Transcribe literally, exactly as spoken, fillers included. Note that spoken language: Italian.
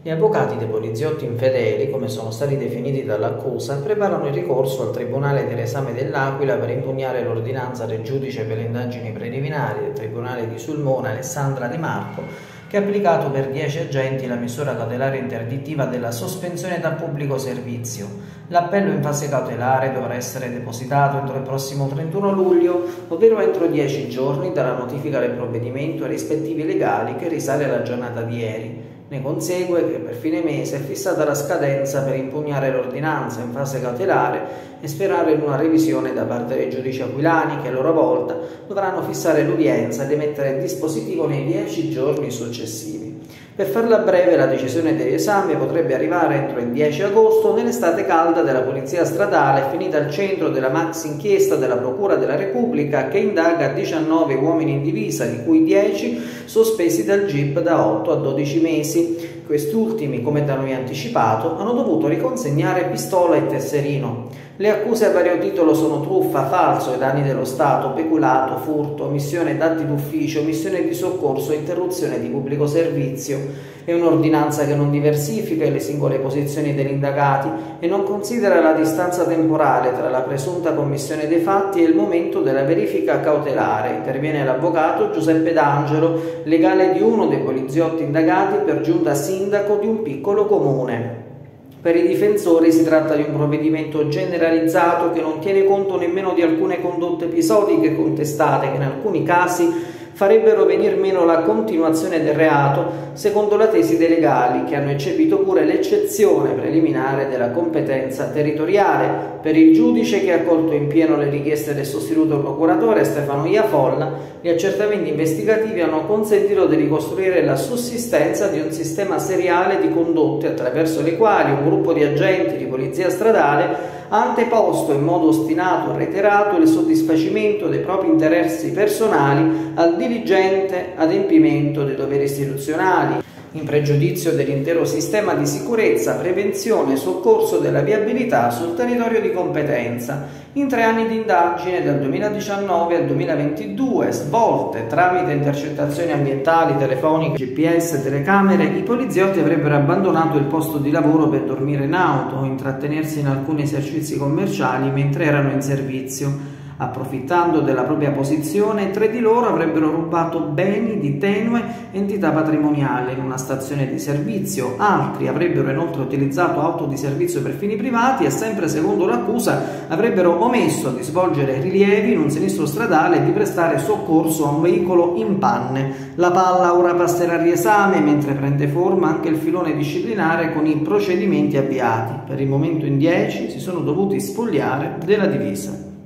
Gli avvocati dei poliziotti infedeli, come sono stati definiti dall'accusa, preparano il ricorso al Tribunale di Riesame dell'Aquila per impugnare l'ordinanza del giudice per le indagini preliminari del Tribunale di Sulmona, Alessandra De Marco, che ha applicato per dieci agenti la misura cautelare interdittiva della sospensione dal pubblico servizio. L'appello in fase cautelare dovrà essere depositato entro il prossimo trentuno luglio, ovvero entro dieci giorni dalla notifica del provvedimento ai rispettivi legali che risale alla giornata di ieri. Ne consegue che per fine mese è fissata la scadenza per impugnare l'ordinanza in fase cautelare e sperare in una revisione da parte dei giudici aquilani che a loro volta dovranno fissare l'udienza ed emettere il dispositivo nei dieci giorni successivi. Per farla breve, la decisione del riesame potrebbe arrivare entro il dieci agosto nell'estate calda della Polizia Stradale, finita al centro della maxi inchiesta della Procura della Repubblica che indaga diciannove uomini in divisa, di cui dieci sospesi dal G I P da otto a dodici mesi. Questi ultimi, come da noi anticipato, hanno dovuto riconsegnare pistola e tesserino. Le accuse a vario titolo sono truffa, falso ai danni dello Stato, peculato, furto, omissione d'atti d'ufficio, omissione di soccorso e interruzione di pubblico servizio. È un'ordinanza che non diversifica le singole posizioni degli indagati e non considera la distanza temporale tra la presunta commissione dei fatti e il momento della verifica cautelare. Interviene l'avvocato Giuseppe D'Angelo, legale di uno dei poliziotti indagati, per giunta sindaco di un piccolo comune. Per i difensori si tratta di un provvedimento generalizzato che non tiene conto nemmeno di alcune condotte episodiche contestate che in alcuni casi farebbero venir meno la continuazione del reato, secondo la tesi dei legali, che hanno eccepito pure l'eccezione preliminare della competenza territoriale. Per il giudice, che ha accolto in pieno le richieste del sostituto procuratore Stefano Iafolla, gli accertamenti investigativi hanno consentito di ricostruire la sussistenza di un sistema seriale di condotte attraverso le quali un gruppo di agenti di polizia stradale ha anteposto in modo ostinato e reiterato il soddisfacimento dei propri interessi personali al diligente adempimento dei doveri istituzionali, in pregiudizio dell'intero sistema di sicurezza, prevenzione e soccorso della viabilità sul territorio di competenza. In tre anni di indagine, dal duemiladiciannove al duemilaventidue, svolte tramite intercettazioni ambientali, telefoniche, G P S e telecamere, i poliziotti avrebbero abbandonato il posto di lavoro per dormire in auto o intrattenersi in alcuni esercizi commerciali mentre erano in servizio. Approfittando della propria posizione, tre di loro avrebbero rubato beni di tenue entità patrimoniale in una stazione di servizio, altri avrebbero inoltre utilizzato auto di servizio per fini privati e, sempre secondo l'accusa, avrebbero omesso di svolgere rilievi in un sinistro stradale e di prestare soccorso a un veicolo in panne. La palla ora passerà a riesame, mentre prende forma anche il filone disciplinare con i procedimenti avviati. Per il momento in dieci si sono dovuti spogliare della divisa.